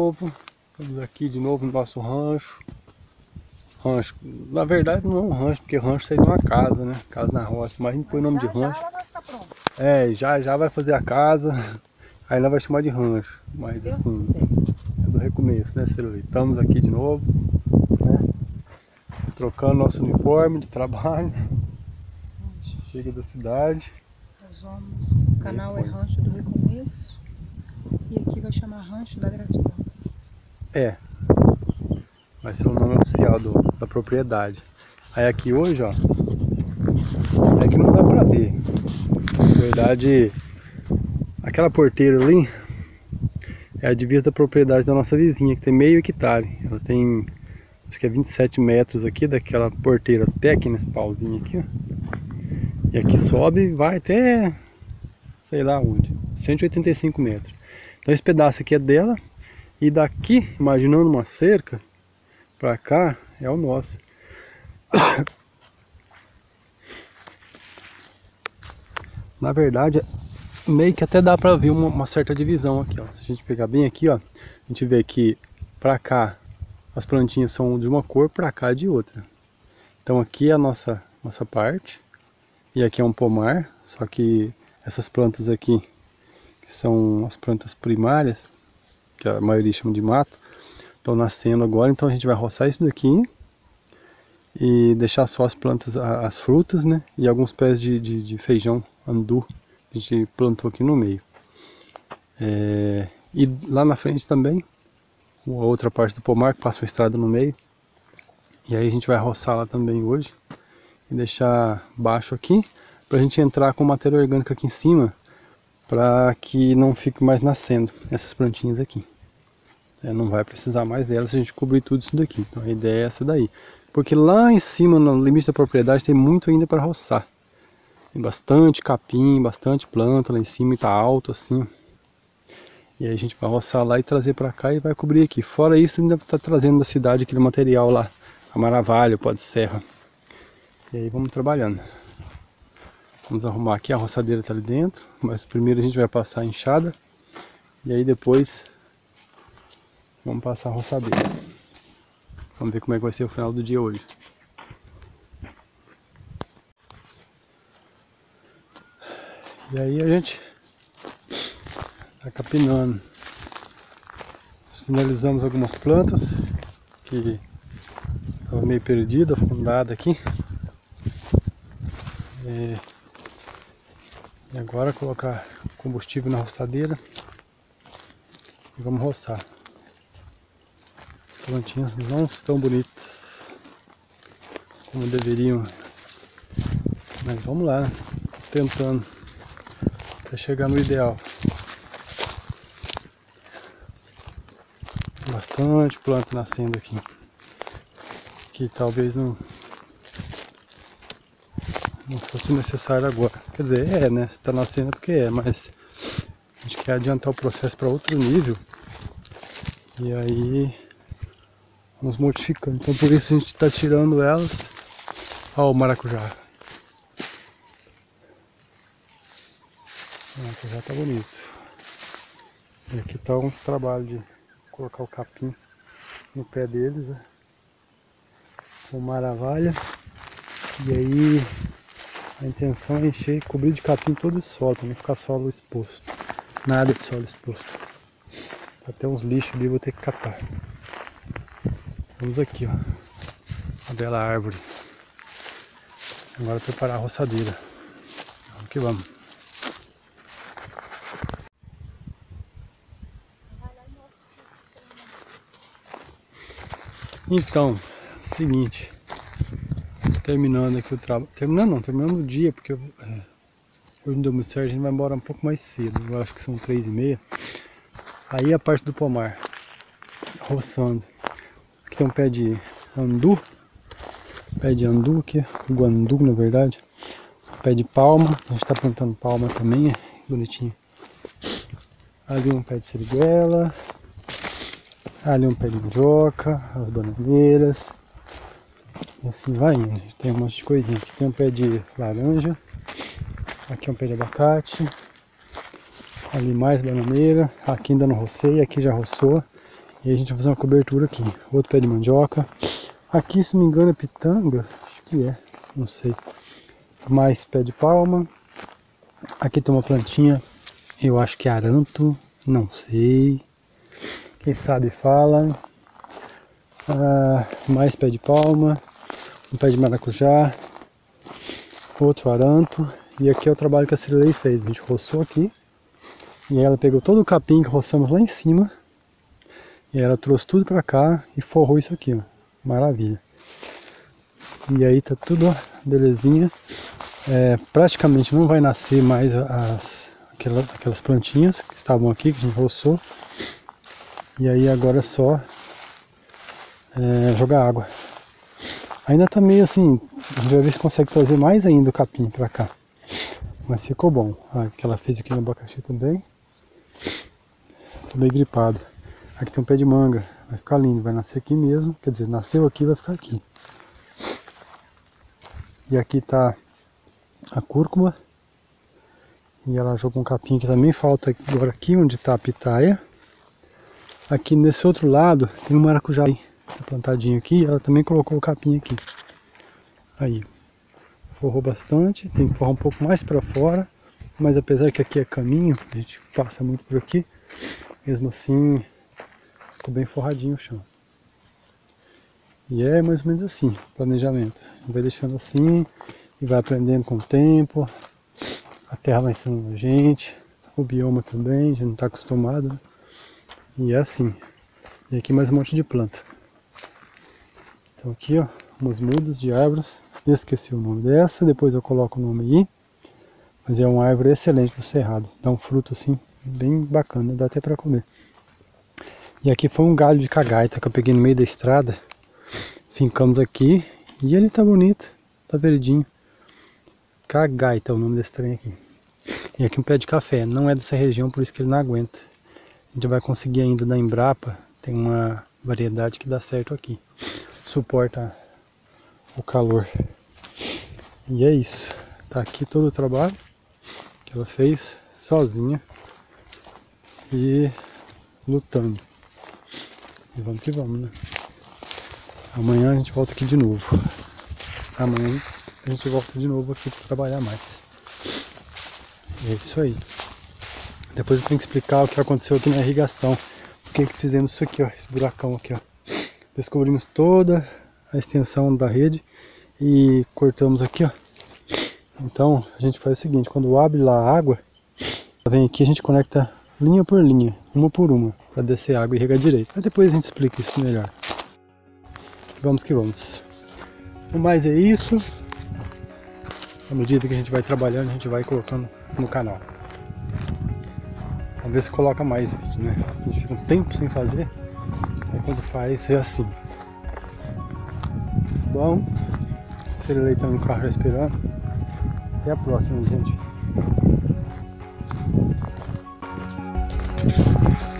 novo. Estamos aqui de novo no nosso rancho. Rancho, na verdade não é um rancho, porque rancho seria uma casa, né? Casa na roça, mas a gente põe o nome de rancho. Já vai ficar pronto. É, já vai fazer a casa. Aí nós vai chamar de rancho. Mas Deus assim, quiser. é do recomeço, né, Celuí? Estamos aqui de novo, né? Trocando nosso uniforme de trabalho. Chega da cidade. Nós vamos. O canal é Rancho do Recomeço. E aqui vai chamar Rancho da Gratidão. É. Vai ser o nome oficial da propriedade. Aí aqui hoje, ó. É que não dá pra ver. Na verdade, aquela porteira ali é a divisa da propriedade da nossa vizinha, que tem meio hectare. Ela tem, acho que é 27 metros aqui, daquela porteira até aqui nesse pauzinho aqui, ó. E aqui sobe e vai até, sei lá onde, 185 metros. Então esse pedaço aqui é dela. E daqui, imaginando uma cerca, pra cá é o nosso. Na verdade, meio que até dá pra ver uma certa divisão aqui, ó. Se a gente pegar bem aqui, ó, a gente vê que pra cá as plantinhas são de uma cor, pra cá de outra. Então aqui é a nossa parte. E aqui é um pomar, só que essas plantas aqui, que são as plantas primárias, que a maioria chama de mato, estão nascendo agora. Então a gente vai roçar isso daqui e deixar só as plantas, as frutas, né? E alguns pés de feijão, andu, a gente plantou aqui no meio. E lá na frente também, a outra parte do pomar que passa uma estrada no meio. E aí a gente vai roçar lá também hoje e deixar baixo aqui, para a gente entrar com matéria orgânica aqui em cima, para que não fique mais nascendo essas plantinhas aqui. Não vai precisar mais delas se a gente cobrir tudo isso daqui. Então a ideia é essa daí. Porque lá em cima, no limite da propriedade, tem muito ainda para roçar. Tem bastante capim, bastante planta lá em cima e tá alto assim. E aí a gente vai roçar lá e trazer para cá e vai cobrir aqui. Fora isso, ainda tá trazendo da cidade aquele material lá, a maravalha, o pó de serra. E aí vamos trabalhando. Vamos arrumar aqui, a roçadeira tá ali dentro, mas primeiro a gente vai passar a enxada e aí depois vamos passar a roçadeira. Vamos ver como é que vai ser o final do dia hoje. E aí a gente tá capinando. Sinalizamos algumas plantas que estavam meio perdidas, afundadas aqui. E agora colocar combustível na roçadeira e vamos roçar. As plantinhas não estão bonitas como deveriam, mas vamos lá, tentando até chegar no ideal. Bastante planta nascendo aqui, que talvez não fosse necessário agora. Quer dizer, né? Se está nascendo é porque mas a gente quer adiantar o processo para outro nível. E aí vamos modificando. Então por isso a gente está tirando elas. Olha o maracujá. O maracujá tá bonito. E aqui está um trabalho de colocar o capim no pé deles, né? Com maravilha. E aí a intenção é encher, cobrir de capim todo esse solo, para não ficar solo exposto. Nada de solo exposto. Até uns lixos ali eu vou ter que catar. Vamos aqui, ó. Uma bela árvore. Agora preparar a roçadeira. Vamos que vamos. Então, seguinte. Terminando aqui o trabalho. Terminando o dia, porque hoje não deu muito certo, a gente vai embora um pouco mais cedo. Eu acho que são 3h30. Aí a parte do pomar, roçando. Aqui tem um pé de andu. Pé de andu aqui, guandu na verdade. Pé de palma, a gente está plantando palma também, é bonitinho. Ali um pé de siriguela. Ali um pé de mandioca, as bananeiras. E assim vai indo, tem um monte de coisinha. Aqui tem um pé de laranja, aqui é um pé de abacate, ali mais bananeira, aqui ainda não rocei, aqui já roçou. E aí a gente vai fazer uma cobertura aqui. Outro pé de mandioca. Aqui, se não me engano, é pitanga. Acho que é, não sei. Mais pé de palma. Aqui tem uma plantinha, eu acho que é aranto, não sei. Quem sabe fala. Mais pé de palma. Um pé de maracujá. Outro aranto. E aqui é o trabalho que a Cirilei fez. A gente roçou aqui. E aí ela pegou todo o capim que roçamos lá em cima. E aí ela trouxe tudo pra cá e forrou isso aqui, ó. Maravilha. E aí tá tudo, ó, belezinha. Praticamente não vai nascer mais aquelas plantinhas que estavam aqui, que a gente roçou. E aí agora é só jogar água. Ainda tá meio assim, a gente vai ver se consegue trazer mais ainda o capim pra cá. Mas ficou bom. Que ela fez aqui no abacaxi também. Tô meio gripado. Aqui tem um pé de manga, vai ficar lindo, vai nascer aqui mesmo. Quer dizer, nasceu aqui, vai ficar aqui. E aqui tá a cúrcuma. E ela jogou um capim que também falta agora aqui, onde tá a pitaia. Aqui nesse outro lado tem um maracujá tá plantadinho aqui, ela também colocou o capim aqui. Aí, forrou bastante, tem que forrar um pouco mais para fora, mas apesar que aqui é caminho, a gente passa muito por aqui, mesmo assim ficou bem forradinho o chão. E é mais ou menos assim, planejamento. A gente vai deixando assim e vai aprendendo com o tempo. A terra vai ensinando a gente, o bioma também, a gente não está acostumado, né? E é assim. E aqui mais um monte de planta. Então aqui, ó, umas mudas de árvores. Esqueci o nome dessa, depois eu coloco o nome aí. Mas é uma árvore excelente do cerrado. Dá um fruto assim, bem bacana, dá até para comer. E aqui foi um galho de cagaita que eu peguei no meio da estrada. Fincamos aqui e ele tá bonito, tá verdinho. Cagaita é o nome desse trem aqui. E aqui um pé de café, não é dessa região, por isso que ele não aguenta. A gente vai conseguir ainda da Embrapa, tem uma variedade que dá certo aqui. Suporta o calor. E é isso, tá aqui todo o trabalho que ela fez sozinha e lutando. E vamos que vamos, né? Amanhã a gente volta aqui de novo. Amanhã a gente volta de novo aqui para trabalhar mais. E é isso aí. Depois eu tenho que explicar o que aconteceu aqui na irrigação. Por que fizemos isso aqui, ó, esse buracão aqui, ó. Descobrimos toda a extensão da rede e cortamos aqui, ó. Então a gente faz o seguinte, quando abre lá a água, vem aqui, a gente conecta linha por linha, uma por uma, para descer a água e regar direito. Mas depois a gente explica isso melhor. Vamos que vamos. O mais é isso. À medida que a gente vai trabalhando, a gente vai colocando no canal. Vamos ver se coloca mais vídeo, né? A gente fica um tempo sem fazer, aí quando faz é assim. Bom, o Cirilei tá no carro já esperando. Até a próxima, gente.